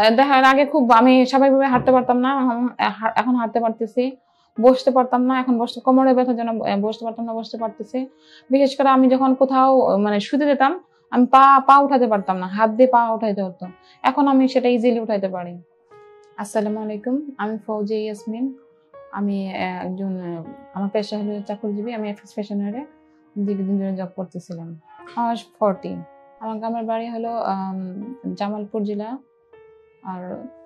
দেখা আগে খুব আমি স্বাভাবিকভাবে হাঁটতে পারতাম না, এখন হাঁটতে পারতেছি। বসতে পারতাম না, এখন কোমরে ব্যথার জন্য বসতে পারতাম না, বসতে পারতেছি। বিশেষ করে আমি যখন কোথাও মানে শুতে যেতাম, আমি পা উঠাতে পারতাম না, হাত দিয়ে পা উঠাইতে হতো। এখন আমি সেটা ইজিলি উঠাইতে পারি। আসসালামু আলাইকুম, আমি ফৌজি ইয়াসমিন। আমি একজন আমার পেশা হলো চাকরিজীবী। আমি এফএক্স ফ্যাশনারে দীর্ঘদিন ধরে জব করতেছিলাম। আমার 40। আমার গ্রামের বাড়ি হলো জামালপুর জেলা, আর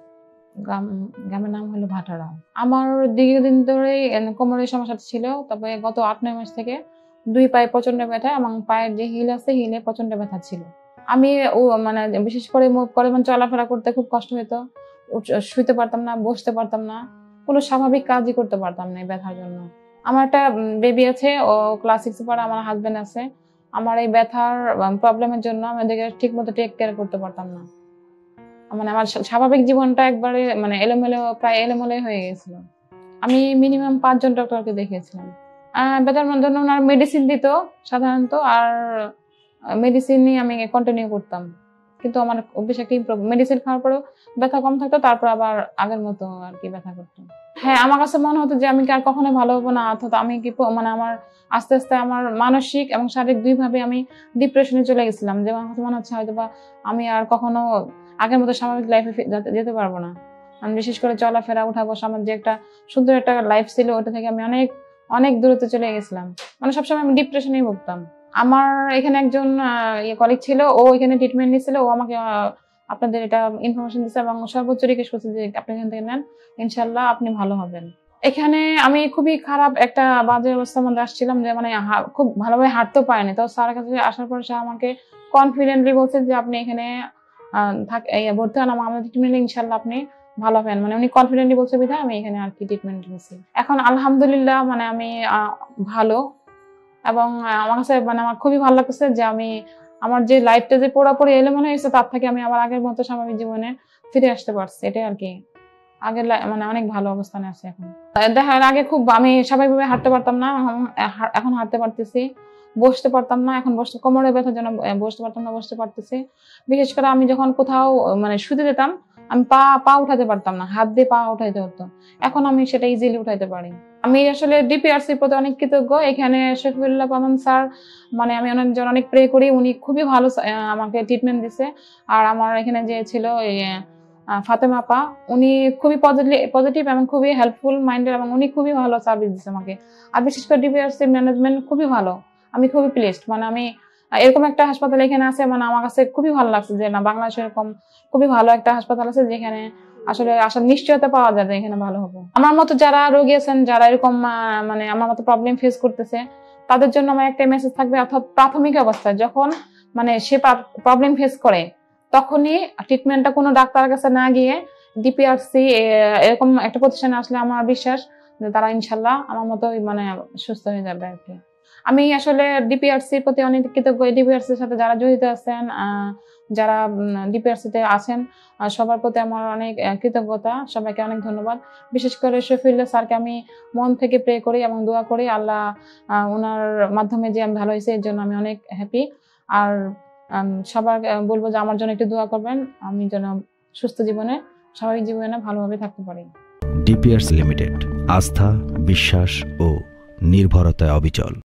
গ্রামের নাম হলো ভাটারা। আমার দীর্ঘদিন ধরেই কোমরের সমস্যা ছিল, তবে গত 8-9 মাস থেকে 2 পায়ে প্রচন্ড ব্যথা এবং পায়ের যে হিল আছে হিলে প্রচন্ড ব্যথা ছিল। আমি মানে বিশেষ করে মুভ করে চলাফেরা করতে খুব কষ্ট হতো, শুইতে পারতাম না, বসতে পারতাম না, কোনো স্বাভাবিক কাজই করতে পারতাম না এই ব্যথার জন্য। আমার একটা বেবি আছে, ও ক্লাস 6 পড়ে, আমার হাজবেন্ড আছে। আমার এই ব্যথার প্রবলেমের জন্য আমাদেরকে ঠিক মতো টেক কেয়ার করতে পারতাম না। মানে আমার স্বাভাবিক জীবনটা একবারে প্রায় এলোমেলো হয়ে গেছিল। আমি মিনিমাম 5 জন ডক্টরকে দেখিয়েছিলাম। ব্যথার জন্য ওনার মেডিসিন দিত সাধারণত, আর মেডিসিনই আমি কন্টিনিউ করতাম। কিন্তু আমার বেশ একটা মেডিসিন খাওয়ার পরেও ব্যথা কম থাকতো, তারপর আবার আগের মতো আর কি ব্যথা করতো। হ্যাঁ, আমার কাছে মনে হতো যে আমি কি আর কখনো ভালো হবো না, অথবা আমি কি মানে আমার আস্তে আস্তে আমার মানসিক এবং শারীরিক দুইভাবে আমি ডিপ্রেশনে চলে গেছিলাম। যে আমার কাছে মনে হচ্ছে হয়তো বা আমি আর কখনো আগের মতো স্বাভাবিক লাইফে যেতে পারবো না। আমি বিশেষ করে চলাফেরা, উঠা বসা, আমার যে একটা সুন্দর একটা লাইফ ছিল, ওটা থেকে আমি অনেক অনেক দূরত্বে চলে গেছিলাম। মানে সবসময় আমি ডিপ্রেশনেই ভুগতাম। আমার এখানে একজন কলিগ ছিল, ও এখানে ট্রিটমেন্ট নিয়েছিল। ও আমাকে আপনাদের এটা ইনফরমেশন দিচ্ছে এবং সর্বোচ্চ রিকোয়েস্ট করছে যে আপনি এখান থেকে নেন, ইনশাল্লাহ আপনি ভালো হবেন। এখানে আমি খুবই খারাপ একটা বাজে অবস্থার মধ্যে আসছিলাম, যে মানে খুব ভালোভাবে হাঁটতেও পারিনি। তো স্যারের কাছে আসার পর সে আমাকে কনফিডেন্টলি বলছে যে আপনি এখানে ভর্তি হন, আমাদের ট্রিটমেন্টে ইনশাল্লাহ আপনি ভালো হবেন। মানে উনি কনফিডেন্টলি বলছে বিধায় আমি এখানে আর কি ট্রিটমেন্ট নিয়েছি। এখন আলহামদুলিল্লাহ মানে আমি ভালো, এবং আমার কাছে মানে আমার খুবই ভালো লাগতেছে যে আমি আমার যে লাইফটা যে পুরোপুরি এলোমেলো হয়েছে, তার থেকে আমি আবার আগের মতো স্বাভাবিক জীবনে ফিরে আসতে পারছি। এটাই আর কি। আগের মানে অনেক ভালো অবস্থানে আছে এখন। দেখা আগে খুব আমি স্বাভাবিকভাবে হাঁটতে পারতাম না, এখন হাঁটতে পারতেছি। বসতে পারতাম না, এখন কোমরে ব্যথার জন্য বসতে পারতাম না, বসতে পারতেছি। বিশেষ করে আমি যখন কোথাও মানে শুতে যেতাম, আমি পা উঠাতে পারতাম না, হাত দিয়ে পা উঠাইতে হতো। এখন আমি সেটা ইজিলি উঠাইতে পারি। আমি আসলে ডিপিআরসির প্রতি অনেক কৃতজ্ঞ। এখানে শফিউল্লাহ প্রধান স্যার, মানে আমি অনেক প্রে করি, উনি খুবই ভালো আমাকে ট্রিটমেন্ট দিছে। আর আমার এখানে যে ছিল ফাতেমা আপা, উনি খুবই পজিটিভ এবং খুবই হেল্পফুল মাইন্ডের, এবং উনি খুবই ভালো সার্ভিস দিচ্ছে আমাকে। আর বিশেষ করে ডিপিআরসি ম্যানেজমেন্ট খুবই ভালো। আমি খুবই প্লেসড, মানে আমি এরকম একটা হাসপাতাল এখানে আছে, মানে আমার কাছে খুবই ভালো লাগছে যে না, বাংলাদেশে এরকম খুবই ভালো একটা হাসপাতাল আছে যেখানে আসলে আসার নিশ্চয়তা পাওয়া যায় যে এখানে ভালো হবো। আমার মতো যারা রোগী আছেন, যারা এরকম মানে আমার মতো প্রবলেম ফেস করতেছে, তাদের জন্য আমার একটা মেসেজ থাকবে, অর্থাৎ প্রাথমিক অবস্থায় যখন মানে সে প্রবলেম ফেস করে, তখনই ট্রিটমেন্টটা কোনো ডাক্তারের কাছে না গিয়ে ডিপিআরসি এরকম একটা প্রতিষ্ঠানে আসলে আমার বিশ্বাস যে তারা ইনশাল্লাহ আমার মতো মানে সুস্থ হয়ে যাবে আর কি। আমি আসলে ডিপিআরসির প্রতি অনেক কৃতজ্ঞ। ডিপিআরসির সাথে যারা জড়িত আছেন, যারা ডিপিআরসিতে আছেন, সবার প্রতি আমার অনেক কৃতজ্ঞতা। সবাইকে অনেক ধন্যবাদ। বিশেষ করে শফিউল্লাহ স্যারকে আমি মন থেকে প্রে করি এবং দোয়া করি আল্লাহ ওনার মাধ্যমে যে আমি ভালো হয়েছে, এর জন্য আমি অনেক হ্যাপি। আর সবার বলবো যে আমার জন্য একটু দোয়া করবেন, আমি যেন সুস্থ জীবনে, স্বাভাবিক জীবনে ভালোভাবে থাকতে পারি। ডিপিআরসি লিমিটেড, আস্থা, বিশ্বাস ও নির্ভরতায় অবিচল।